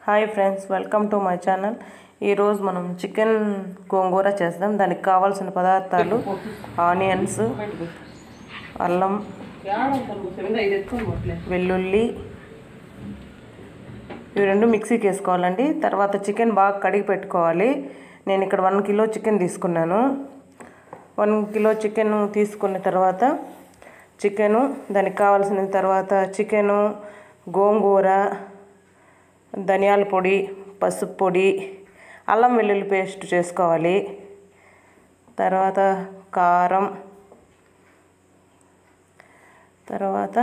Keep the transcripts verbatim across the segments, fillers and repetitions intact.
Hi friends, welcome to my channel. ఈరోజు మనం chicken గోంగూర చేద్దాం. దానికి కావాల్సిన పదార్థాలు ఆనియన్స్, అల్లం, వెల్లుల్లి ఇవి రెండు మిక్సీకి వేసుకోవాలండి. తర్వాత చికెన్ బాగా కడిగి పెట్టుకోవాలి. నేను ఇక్కడ వన్ కిలో చికెన్ తీసుకున్నాను. వన్ కిలో చికెన్ తీసుకున్న తర్వాత చికెను దానికి కావాల్సిన తర్వాత చికెను, గోంగూర, ధనియాల పొడి, పసుపు పొడి, అల్లం వెల్లుల్లి పేస్ట్ చేసుకోవాలి. తర్వాత కారం, తర్వాత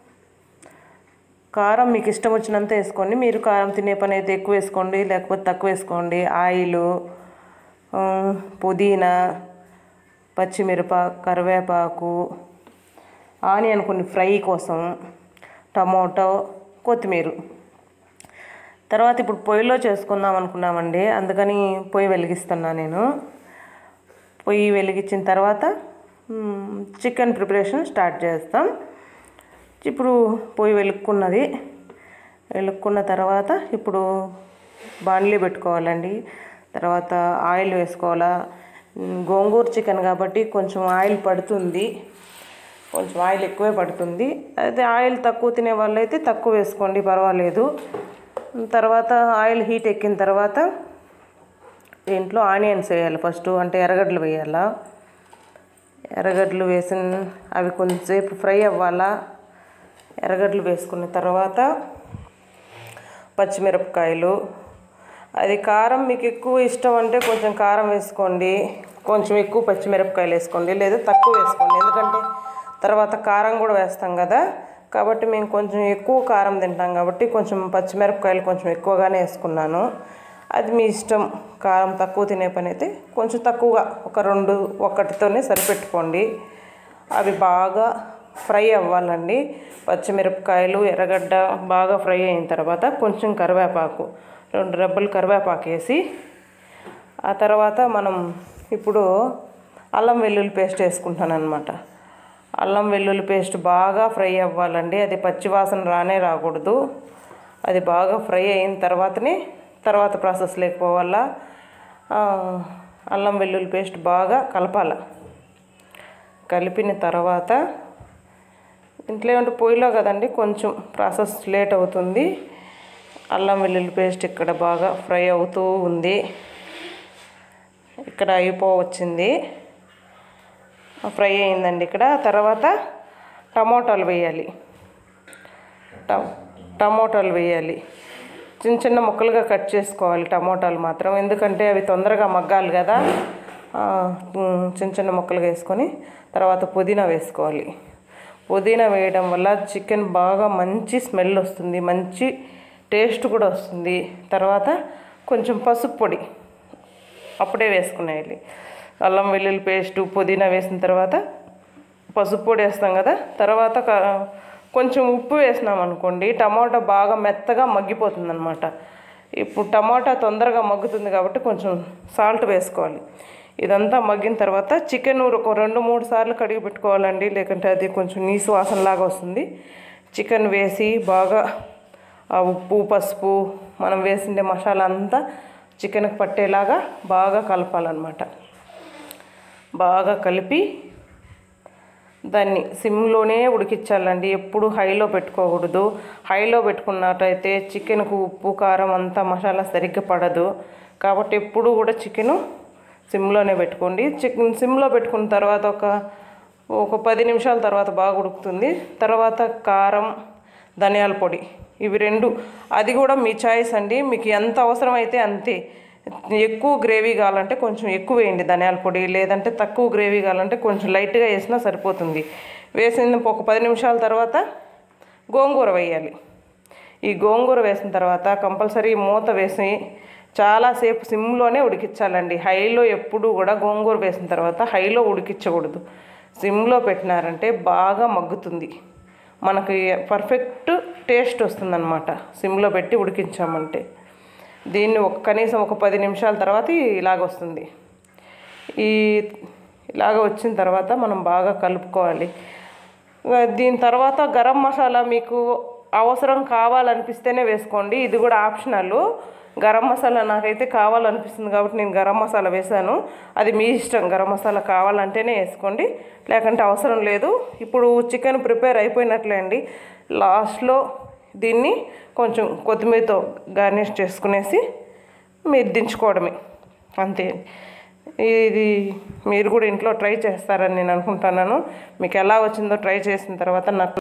కారం మీకు ఇష్టం వచ్చినంత వేసుకోండి. మీరు కారం తినే పని అయితే ఎక్కువ వేసుకోండి, లేకపోతే తక్కువ వేసుకోండి. ఆయిలు, పుదీనా, పచ్చిమిరప, కరివేపాకు, ఆనియన్ కొన్ని ఫ్రై కోసం, టమోటో, కొత్తిమీర. తర్వాత ఇప్పుడు పొయ్యిలో చేసుకుందాం అనుకున్నామండి, అందుకని పొయ్యి వెలిగిస్తున్నా నేను. పొయ్యి వెలిగించిన తర్వాత చికెన్ ప్రిపరేషన్ స్టార్ట్ చేస్తాం. ఇప్పుడు పొయ్యి వెలుక్కున్నది. వెలుక్కున్న తర్వాత ఇప్పుడు బాండ్లీ పెట్టుకోవాలండి. తర్వాత ఆయిల్ వేసుకోవాలా. గోంగూర చికెన్ కాబట్టి కొంచెం ఆయిల్ పడుతుంది, కొంచెం ఆయిల్ ఎక్కువే పడుతుంది. అయితే ఆయిల్ తక్కువ తినే వాళ్ళైతే తక్కువ వేసుకోండి, పర్వాలేదు. తర్వాత ఆయిల్ హీట్ ఎక్కిన తర్వాత దీంట్లో ఆనియన్స్ వేయాలి ఫస్ట్, అంటే ఎర్రగడ్డలు వేయాలా. ఎర్రగడ్డలు వేసిన అవి కొంచెంసేపు ఫ్రై అవ్వాలా. ఎర్రగడ్డలు వేసుకున్న తర్వాత పచ్చిమిరపకాయలు, అది కారం మీకు ఎక్కువ ఇష్టం అంటే కొంచెం కారం వేసుకోండి, కొంచెం ఎక్కువ పచ్చిమిరపకాయలు వేసుకోండి, లేదా తక్కువ వేసుకోండి. ఎందుకంటే తర్వాత కారం కూడా వేస్తాం కదా, కాబట్టి మేము కొంచెం ఎక్కువ కారం తింటాం కాబట్టి కొంచెం పచ్చిమిరపకాయలు కొంచెం ఎక్కువగానే వేసుకున్నాను. అది మీ ఇష్టం. కారం తక్కువ తినే పని అయితే కొంచెం తక్కువగా ఒక రెండు ఒక్కటితోనే సరిపెట్టుకోండి. అవి బాగా ఫ్రై అవ్వాలండి. పచ్చిమిరపకాయలు, ఎర్రగడ్డ బాగా ఫ్రై అయిన తర్వాత కొంచెం కరివేపాకు, రెండు రెబ్బలు కరివేపాకు వేసి, ఆ తర్వాత మనం ఇప్పుడు అల్లం వెల్లుల్లి పేస్ట్ వేసుకుంటాను అనమాట. అల్లం వెల్లుల్లి పేస్ట్ బాగా ఫ్రై అవ్వాలండి. అది పచ్చివాసన రానే రాకూడదు. అది బాగా ఫ్రై అయిన తర్వాతనే తర్వాత ప్రాసెస్ లేకపోవాలా. అల్లం వెల్లుల్లి పేస్ట్ బాగా కలపాల. కలిపిన తర్వాత ఇంట్లో ఏమంటే పొయ్యిలో కదండి, కొంచెం ప్రాసెస్ లేట్ అవుతుంది. అల్లం వెల్లుల్లి పేస్ట్ ఇక్కడ బాగా ఫ్రై అవుతూ ఉంది. ఇక్కడ అయిపోవచ్చింది, ఫ్రై అయిందండి ఇక్కడ. తర్వాత టమోటాలు వేయాలి. టమోటాలు వేయాలి చిన్న చిన్న ముక్కలుగా కట్ చేసుకోవాలి టమోటాలు మాత్రం, ఎందుకంటే అవి తొందరగా మగ్గాలి కదా. చిన్న చిన్న ముక్కలుగా వేసుకొని తర్వాత పుదీనా వేసుకోవాలి. పుదీనా వేయడం వల్ల చికెన్ బాగా మంచి స్మెల్ వస్తుంది, మంచి టేస్ట్ కూడా వస్తుంది. తర్వాత కొంచెం పసుపు పొడి అప్పుడే వేసుకునేయాలి. అల్లం వెల్లుల్లి పేస్టు, పుదీనా వేసిన తర్వాత పసుపు పొడి వేస్తాం కదా. తర్వాత కొంచెం ఉప్పు వేసినాం అనుకోండి, టమాటా బాగా మెత్తగా మగ్గిపోతుంది అనమాట. ఇప్పుడు టమాటా తొందరగా మగ్గుతుంది కాబట్టి కొంచెం సాల్ట్ వేసుకోవాలి. ఇదంతా మగ్గిన తర్వాత చికెన్ ఒక రెండు మూడు సార్లు కడిగి పెట్టుకోవాలండి, లేకుంటే అది కొంచెం నీసు వాసనలాగా వస్తుంది. చికెన్ వేసి బాగా ఆ ఉప్పు, పసుపు, మనం వేసిండే మసాలా అంతా చికెన్కి పట్టేలాగా బాగా కలపాలన్నమాట. బాగా కలిపి దాన్ని సిమ్లోనే ఉడికించాలండి. ఎప్పుడు హైలో పెట్టుకోకూడదు. హైలో పెట్టుకున్నట్టయితే చికెన్కు ఉప్పు, కారం అంతా మసాలా సరిగ్గా పడదు. కాబట్టి ఎప్పుడు కూడా చికెను సిమ్లోనే పెట్టుకోండి. చికెన్ సిమ్లో పెట్టుకున్న తర్వాత ఒక ఒక పది నిమిషాల తర్వాత బాగా ఉడుకుతుంది. తర్వాత కారం, ధనియాల పొడి, ఇవి రెండు, అది కూడా మీ చాయిస్ అండి. మీకు ఎంత అవసరమైతే అంతే. ఎక్కువ గ్రేవీ కావాలంటే కొంచెం ఎక్కువ వేయండి ధనియాల పొడి, లేదంటే తక్కువ గ్రేవీ కావాలంటే కొంచెం లైట్గా వేసినా సరిపోతుంది. వేసిన ఒక పది నిమిషాల తర్వాత గోంగూర వేయాలి. ఈ గోంగూర వేసిన తర్వాత కంపల్సరీ మూత వేసి చాలాసేపు సిమ్లోనే ఉడికించాలండి. హైలో ఎప్పుడు కూడా గోంగూర వేసిన తర్వాత హైలో ఉడికించకూడదు. సిమ్లో పెట్టినారంటే బాగా మగ్గుతుంది, మనకి పర్ఫెక్ట్ టేస్ట్ వస్తుందన్నమాట సిమ్లో పెట్టి ఉడికించామంటే. దీన్ని ఒక కనీసం ఒక పది నిమిషాల తర్వాత ఇలాగ వస్తుంది. ఈ ఇలాగ వచ్చిన తర్వాత మనం బాగా కలుపుకోవాలి. దీని తర్వాత గరం మసాలా మీకు అవసరం కావాలనిపిస్తేనే వేసుకోండి. ఇది కూడా ఆప్షనల్. గరం మసాలా నాకైతే కావాలనిపిస్తుంది కాబట్టి నేను గరం మసాలా వేసాను. అది మీ ఇష్టం, గరం మసాలా కావాలంటేనే వేసుకోండి, లేకుంటే అవసరం లేదు. ఇప్పుడు చికెన్ ప్రిపేర్ అయిపోయినట్లే అండి. లాస్ట్లో దీన్ని కొంచెం కొత్తిమీరతో గార్నిష్ చేసుకునేసి మీరు దించుకోవడమే, అంతే. ఇది మీరు కూడా ఇంట్లో ట్రై చేస్తారని నేను అనుకుంటున్నాను. మీకు ఎలా వచ్చిందో ట్రై చేసిన తర్వాత నాకు